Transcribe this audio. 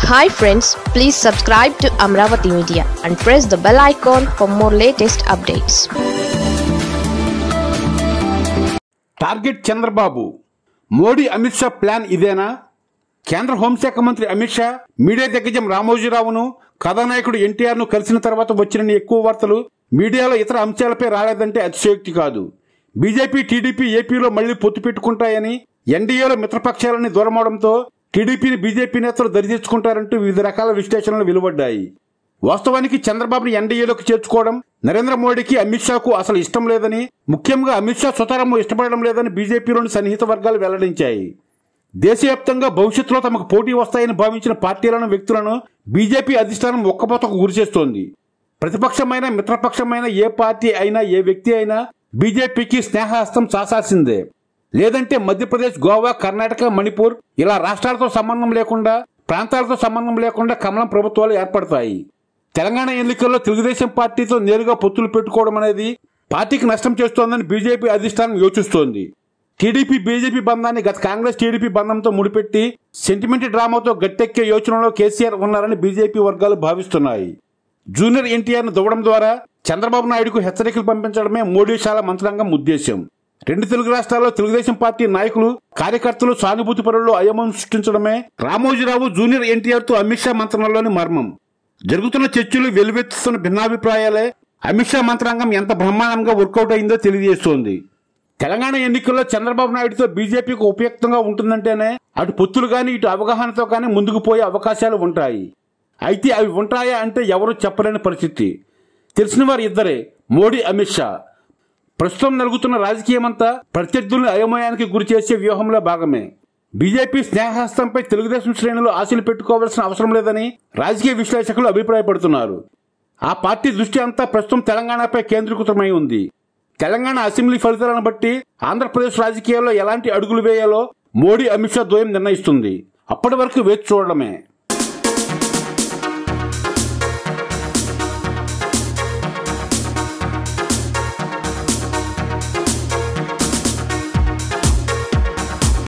Hi friends, please subscribe to Amaravathi Media and press the bell icon for more latest updates. Target Chandrababu. Modi Amit Shah plan idena? కేంద్ర హోంశాఖ మంత్రి Amit Shah media దిగ్గజం రామోజీరావును కథానాయకుడు ఎన్టీఆర్ను కలిసిన తర్వాత వచ్చిన ఎక్కువ వార్తలు మీడియాలో ఇతర అంశాలపై రాలేదంటే అతిశయోక్తి కాదు. బీజేపీ టీడీపీ ఏపీలో మళ్లీ పొత్తు పెట్టుకుంటాయని, ఎన్డీఏలో మిత్రపక్షాలని దూరమవడంతో టీడీపీని బీజేపీ నేతలు దరిచేర్చుకుంటారంటూ వివిధ రకాల విశ్లేషణలు వెలువడ్డాయి. వాస్తవానికి చంద్రబాబుని ఎన్డీఏలోకి చేర్చుకోవడం నరేంద్ర మోడీకి అమిత్ షాకు అసలు ఇష్టం లేదని, ముఖ్యంగా అమిత్ షా సుతారము ఇష్టపడడం లేదని బీజేపీలోని సన్నిహిత వర్గాలు వెల్లడించాయి. దేశవ్యాప్తంగా భవిష్యత్తులో తమకు పోటీ వస్తాయని భావించిన పార్టీలను, వ్యక్తులను బీజేపీ అధిష్టానం ఒక్కపోతకు గురిచేస్తోంది. ప్రతిపక్షమైన, మిత్రపక్షమైన ఏ పార్టీ అయినా, ఏ వ్యక్తి అయినా బీజేపీకి స్నేహహస్తం చాసాల్సిందే. లేదంటే మధ్యప్రదేశ్, గోవా, కర్ణాటక, మణిపూర్ ఇలా రాష్ట్రాలతో సంబంధం లేకుండా, ప్రాంతాలతో సంబంధం లేకుండా కమలం ప్రభుత్వాలు ఏర్పడతాయి. తెలంగాణ ఎన్నికల్లో తెలుగుదేశం పార్టీతో నేరుగా పొత్తులు పెట్టుకోవడం అనేది పార్టీకి నష్టం చేస్తోందని బీజేపీ అధిష్టానం యోచిస్తోంది. టీడీపీ బీజేపీ బంధాన్ని గత కాంగ్రెస్ టీడీపీ బంధంతో ముడిపెట్టి సెంటిమెంట్ డ్రామాతో గట్టెక్కే యోచనలో కేసీఆర్ ఉన్నారని బీజేపీ వర్గాలు భావిస్తున్నాయి. జూనియర్ ఎన్టీఆర్ను దువ్వడం ద్వారా చంద్రబాబు నాయుడుకు హెచ్చరికలు పంపించడమే మోడీ శాల మంత్రాంగం ఉద్దేశ్యం. రెండు తెలుగు రాష్ట్రాల్లో తెలుగుదేశం పార్టీ నాయకులు, కార్యకర్తలు సానుభూతి పరుల్లో అయోమయం సృష్టించడమే రామోజీరావు, జూనియర్ ఎన్టీఆర్తో అమిత్ షా మంత్రంలోని మర్మం. జరుగుతున్న చర్చలు, వెలువెత్తుతున్న భిన్నాభిప్రాయాలే అమిత్ షా మంత్రాంగం ఎంత బ్రహ్మాండంగా వర్కౌట్ అయిందో తెలియజేస్తోంది. తెలంగాణ ఎన్నికల్లో చంద్రబాబు నాయుడుతో బీజేపీకి ఉపయుక్తంగా ఉంటుందంటేనే అటు పొత్తులు గాని, ఇటు అవగాహనతో కానీ ముందుకు పోయే అవకాశాలు ఉంటాయి. అయితే అవి ఉంటాయా అంటే ఎవరూ చెప్పలేని పరిస్థితి. తెలిసిన వారు ఇద్దరే, మోడీ, అమిత్ షా. ప్రస్తుతం నలుగుతున్న రాజకీయమంతా ప్రత్యర్థుల్ని అయోమయానికి గురి చేసే వ్యూహంలో భాగమే. బీజేపీ స్నేహహస్తంపై తెలుగుదేశం శ్రేణులు ఆశలు పెట్టుకోవాల్సిన అవసరం లేదని రాజకీయ విశ్లేషకులు అభిప్రాయపడుతున్నారు. ఆ పార్టీ దృష్టి అంతా ప్రస్తుతం తెలంగాణపై కేంద్రీకృతమై ఉంది. తెలంగాణ అసెంబ్లీ ఫలితాలను బట్టి ఆంధ్రప్రదేశ్ రాజకీయాల్లో ఎలాంటి అడుగులు వేయాలో మోడీ, అమిత్ షా ద్వయం నిర్ణయిస్తుంది. అప్పటి వరకు వేచి చూడడమే.